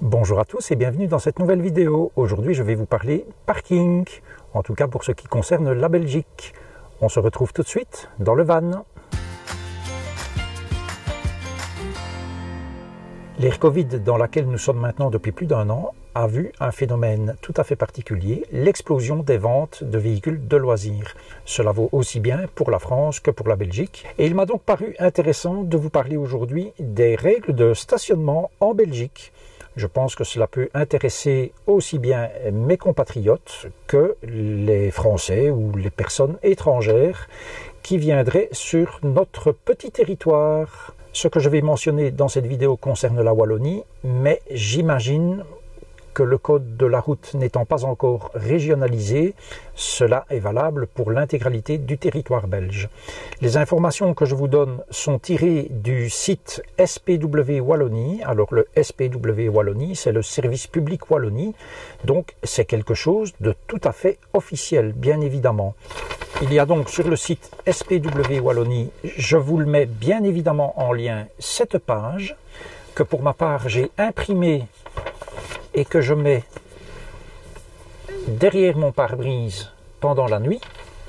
Bonjour à tous et bienvenue dans cette nouvelle vidéo. Aujourd'hui je vais vous parler parking, en tout cas pour ce qui concerne la Belgique. On se retrouve tout de suite dans le van. L'ère Covid dans laquelle nous sommes maintenant depuis plus d'un an a vu un phénomène tout à fait particulier, l'explosion des ventes de véhicules de loisirs. Cela vaut aussi bien pour la France que pour la Belgique. Et il m'a donc paru intéressant de vous parler aujourd'hui des règles de stationnement en Belgique. Je pense que cela peut intéresser aussi bien mes compatriotes que les Français ou les personnes étrangères qui viendraient sur notre petit territoire. Ce que je vais mentionner dans cette vidéo concerne la Wallonie, mais j'imagine que le code de la route n'étant pas encore régionalisé, cela est valable pour l'intégralité du territoire belge. Les informations que je vous donne sont tirées du site SPW Wallonie. Alors le SPW Wallonie, c'est le service public Wallonie, donc c'est quelque chose de tout à fait officiel, bien évidemment. Il y a donc sur le site SPW Wallonie, je vous le mets bien évidemment en lien, cette page, que pour ma part j'ai imprimée et que je mets derrière mon pare-brise pendant la nuit.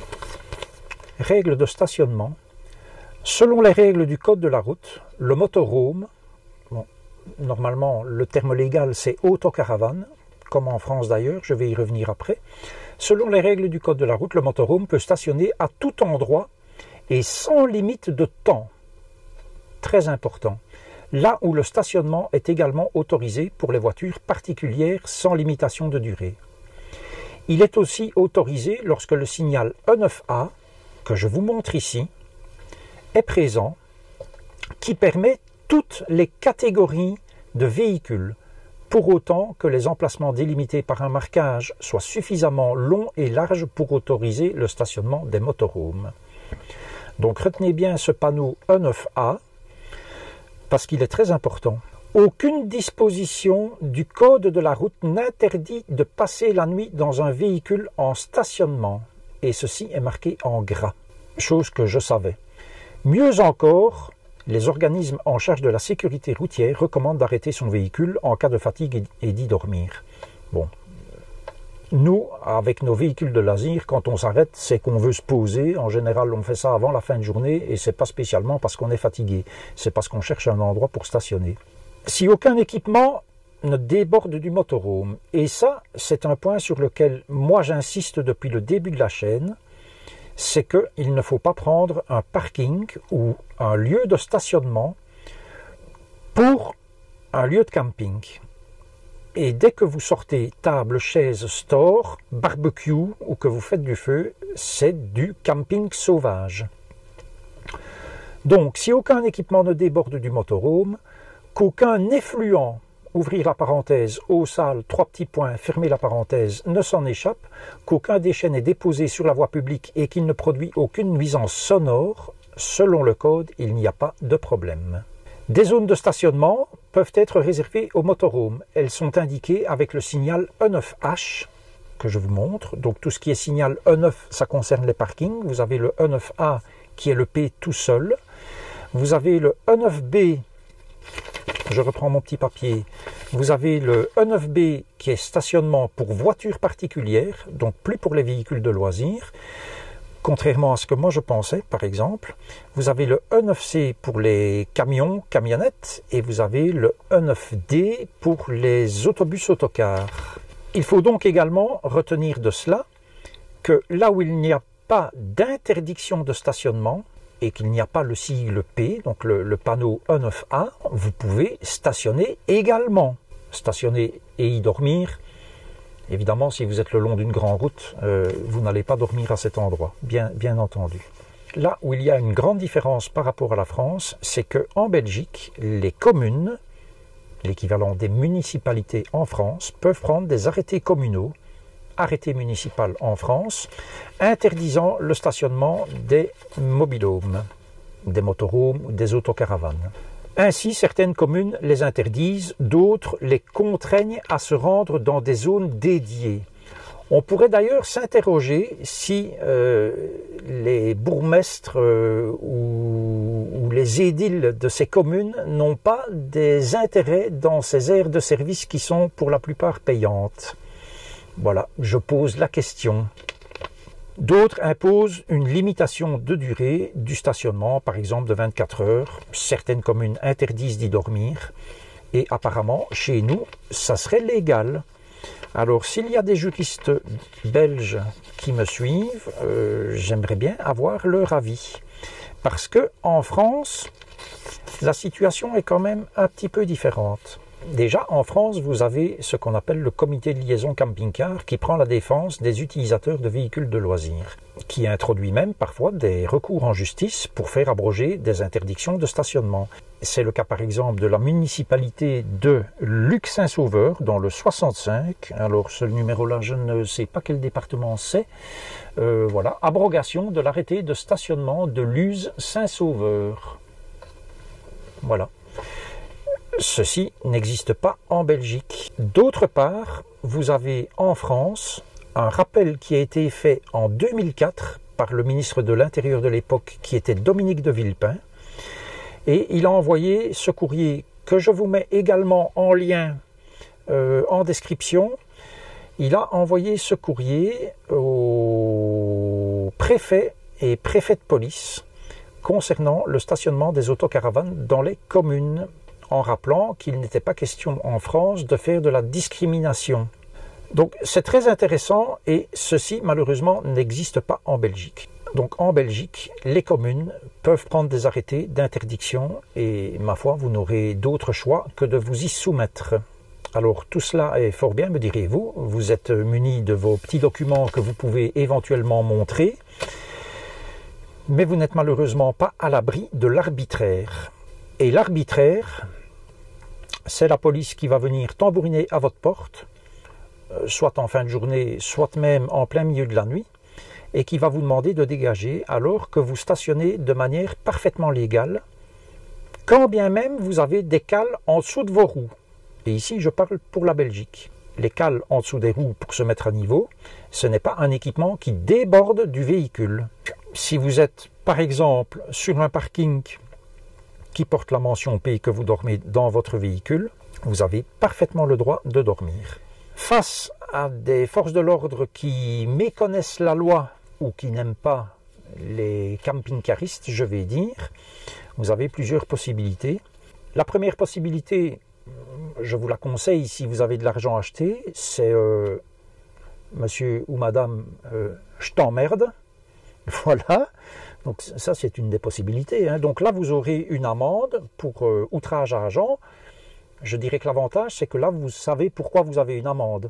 Règles de stationnement. Selon les règles du code de la route, le motorhome, normalement le terme légal c'est autocaravane, comme en France d'ailleurs, je vais y revenir après. Selon les règles du code de la route, le motorhome peut stationner à tout endroit et sans limite de temps. Très important. Là où le stationnement est également autorisé pour les voitures particulières sans limitation de durée. Il est aussi autorisé lorsque le signal E9A, que je vous montre ici, est présent, qui permet toutes les catégories de véhicules, pour autant que les emplacements délimités par un marquage soient suffisamment longs et larges pour autoriser le stationnement des motorhomes. Donc retenez bien ce panneau E9A, parce qu'il est très important. Aucune disposition du code de la route n'interdit de passer la nuit dans un véhicule en stationnement, et ceci est marqué en gras, chose que je savais. Mieux encore, les organismes en charge de la sécurité routière recommandent d'arrêter son véhicule en cas de fatigue et d'y dormir. Bon. Nous, avec nos véhicules de loisirs, quand on s'arrête, c'est qu'on veut se poser. En général, on fait ça avant la fin de journée et c'est pas spécialement parce qu'on est fatigué. C'est parce qu'on cherche un endroit pour stationner. Si aucun équipement ne déborde du motorhome, et ça, c'est un point sur lequel moi j'insiste depuis le début de la chaîne, c'est qu'il ne faut pas prendre un parking ou un lieu de stationnement pour un lieu de camping. Et dès que vous sortez table, chaise, store, barbecue ou que vous faites du feu, c'est du camping sauvage. Donc, si aucun équipement ne déborde du motorhome, qu'aucun effluent, ouvrir la parenthèse, eau sale, 3 petits points, fermer la parenthèse, ne s'en échappe, qu'aucun déchet n'est déposé sur la voie publique et qu'il ne produit aucune nuisance sonore, selon le code, il n'y a pas de problème. Des zones de stationnement peuvent être réservées aux motorhomes. Elles sont indiquées avec le signal E9H que je vous montre. Donc tout ce qui est signal E9, ça concerne les parkings. Vous avez le E9A qui est le P tout seul. Vous avez le E9B, je reprends mon petit papier. Vous avez le E9B qui est stationnement pour voitures particulières, donc plus pour les véhicules de loisirs. Contrairement à ce que moi je pensais, par exemple, vous avez le E9C pour les camions, camionnettes, et vous avez le E9D pour les autobus autocars. Il faut donc également retenir de cela que là où il n'y a pas d'interdiction de stationnement, et qu'il n'y a pas le sigle P, donc le panneau E9A, vous pouvez stationner également. Stationner et y dormir. Évidemment, si vous êtes le long d'une grande route, vous n'allez pas dormir à cet endroit, bien entendu. Là où il y a une grande différence par rapport à la France, c'est qu'en Belgique, les communes, l'équivalent des municipalités en France, peuvent prendre des arrêtés communaux, arrêtés municipaux en France, interdisant le stationnement des mobilhomes, des motorhomes ou des autocaravanes. Ainsi, certaines communes les interdisent, d'autres les contraignent à se rendre dans des zones dédiées. On pourrait d'ailleurs s'interroger si les bourgmestres ou les édiles de ces communes n'ont pas des intérêts dans ces aires de service qui sont pour la plupart payantes. Voilà, je pose la question. D'autres imposent une limitation de durée du stationnement, par exemple de 24 heures. Certaines communes interdisent d'y dormir. Et apparemment, chez nous, ça serait légal. Alors, s'il y a des juristes belges qui me suivent, j'aimerais bien avoir leur avis. Parce que en France, la situation est quand même un petit peu différente. Déjà, en France, vous avez ce qu'on appelle le comité de liaison camping-car qui prend la défense des utilisateurs de véhicules de loisirs, qui introduit même parfois des recours en justice pour faire abroger des interdictions de stationnement. C'est le cas par exemple de la municipalité de Luc-Saint-Sauveur dans le 65. Alors ce numéro-là, je ne sais pas quel département c'est. Voilà, abrogation de l'arrêté de stationnement de Luz-Saint-Sauveur. Voilà. Ceci n'existe pas en Belgique. D'autre part, vous avez en France un rappel qui a été fait en 2004 par le ministre de l'Intérieur de l'époque qui était Dominique de Villepin. Et il a envoyé ce courrier que je vous mets également en lien en description. Il a envoyé ce courrier au préfet et préfet de police concernant le stationnement des autocaravanes dans les communes, en rappelant qu'il n'était pas question en France de faire de la discrimination. Donc c'est très intéressant et ceci malheureusement n'existe pas en Belgique. Donc en Belgique, les communes peuvent prendre des arrêtés d'interdiction et ma foi, vous n'aurez d'autre choix que de vous y soumettre. Alors tout cela est fort bien, me direz-vous, vous êtes munis de vos petits documents que vous pouvez éventuellement montrer, mais vous n'êtes malheureusement pas à l'abri de l'arbitraire. Et l'arbitraire, c'est la police qui va venir tambouriner à votre porte, soit en fin de journée, soit même en plein milieu de la nuit, et qui va vous demander de dégager alors que vous stationnez de manière parfaitement légale, quand bien même vous avez des cales en dessous de vos roues. Et ici, je parle pour la Belgique. Les cales en dessous des roues pour se mettre à niveau, ce n'est pas un équipement qui déborde du véhicule. Si vous êtes, par exemple, sur un parking qui porte la mention P que vous dormez dans votre véhicule, vous avez parfaitement le droit de dormir. Face à des forces de l'ordre qui méconnaissent la loi ou qui n'aiment pas les camping-caristes, je vais dire, vous avez plusieurs possibilités. La première possibilité, je vous la conseille si vous avez de l'argent acheté, c'est monsieur ou madame, je t'emmerde. Voilà, donc ça c'est une des possibilités. Hein. Donc là vous aurez une amende pour outrage à agent. Je dirais que l'avantage c'est que là vous savez pourquoi vous avez une amende.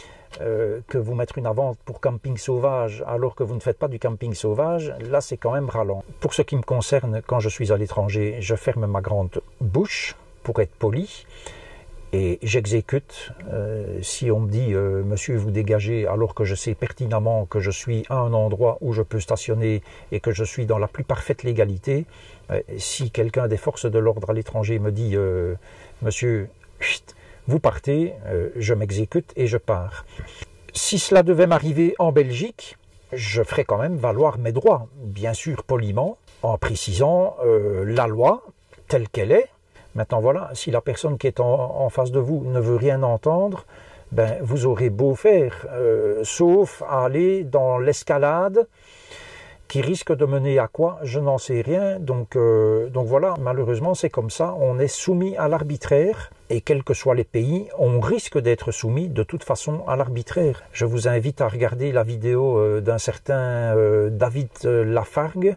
Que vous mettre une amende pour camping sauvage alors que vous ne faites pas du camping sauvage, là c'est quand même ralent. Pour ce qui me concerne, quand je suis à l'étranger, je ferme ma grande bouche pour être poli. Et j'exécute, si on me dit « Monsieur, vous dégagez » alors que je sais pertinemment que je suis à un endroit où je peux stationner et que je suis dans la plus parfaite légalité, si quelqu'un des forces de l'ordre à l'étranger me dit « Monsieur, chut, vous partez », je m'exécute et je pars. Si cela devait m'arriver en Belgique, je ferai quand même valoir mes droits, bien sûr poliment, en précisant la loi telle qu'elle est. Maintenant voilà, si la personne qui est en face de vous ne veut rien entendre, ben, vous aurez beau faire, sauf à aller dans l'escalade qui risque de mener à quoi, je n'en sais rien. Donc voilà, malheureusement c'est comme ça, on est soumis à l'arbitraire et quels que soient les pays, on risque d'être soumis de toute façon à l'arbitraire. Je vous invite à regarder la vidéo d'un certain David Lafargue.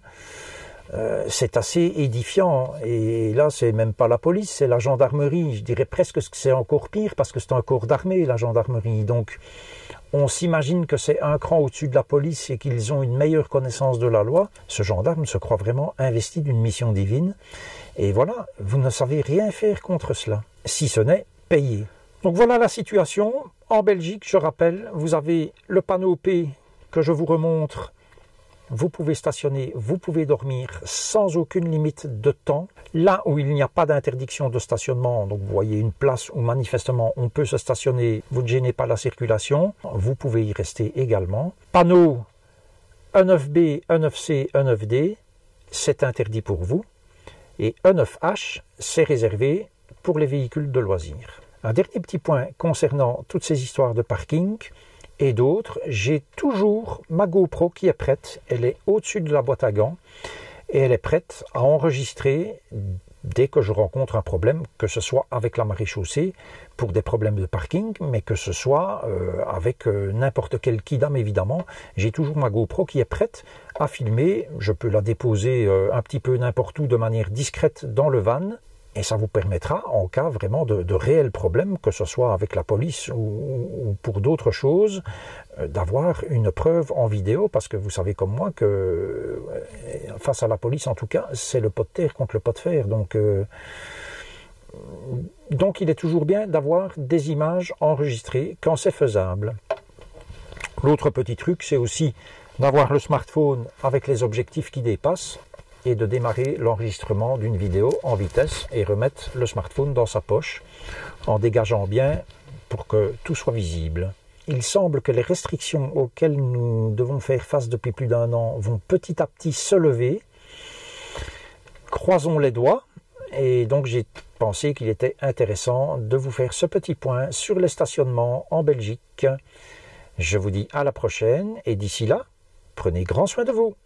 C'est assez édifiant et là c'est même pas la police, c'est la gendarmerie. Je dirais presque que c'est encore pire parce que c'est un corps d'armée, la gendarmerie. Donc on s'imagine que c'est un cran au-dessus de la police et qu'ils ont une meilleure connaissance de la loi. Ce gendarme se croit vraiment investi d'une mission divine et voilà, vous ne savez rien faire contre cela, si ce n'est payer. Donc voilà la situation. En Belgique, je rappelle, vous avez le panneau P que je vous remontre vous pouvez stationner, vous pouvez dormir sans aucune limite de temps. Là où il n'y a pas d'interdiction de stationnement, donc vous voyez une place où manifestement on peut se stationner, vous ne gênez pas la circulation, vous pouvez y rester également. Panneau E9B, E9C, E9D, c'est interdit pour vous. Et E9H, c'est réservé pour les véhicules de loisirs. Un dernier petit point concernant toutes ces histoires de parking et d'autres, j'ai toujours ma GoPro qui est prête, elle est au-dessus de la boîte à gants et elle est prête à enregistrer dès que je rencontre un problème, que ce soit avec la maréchaussée pour des problèmes de parking, mais que ce soit avec n'importe quel kidam évidemment. J'ai toujours ma GoPro qui est prête à filmer, je peux la déposer un petit peu n'importe où de manière discrète dans le van. Et ça vous permettra, en cas vraiment de réels problèmes, que ce soit avec la police ou pour d'autres choses, d'avoir une preuve en vidéo, parce que vous savez comme moi que face à la police, en tout cas, c'est le pot de terre contre le pot de fer. Donc il est toujours bien d'avoir des images enregistrées quand c'est faisable. L'autre petit truc, c'est aussi d'avoir le smartphone avec les objectifs qui dépassent, et de démarrer l'enregistrement d'une vidéo en vitesse et remettre le smartphone dans sa poche en dégageant bien pour que tout soit visible. Il semble que les restrictions auxquelles nous devons faire face depuis plus d'1 an vont petit à petit se lever. Croisons les doigts. Et donc j'ai pensé qu'il était intéressant de vous faire ce petit point sur les stationnements en Belgique. Je vous dis à la prochaine et d'ici là, prenez grand soin de vous.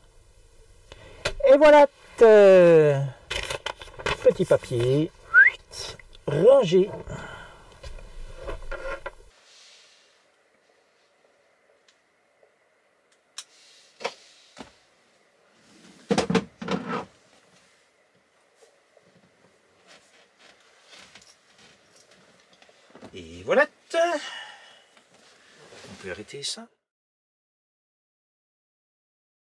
Et voilà, petit papier, rangé. Et voilà, on peut arrêter ça.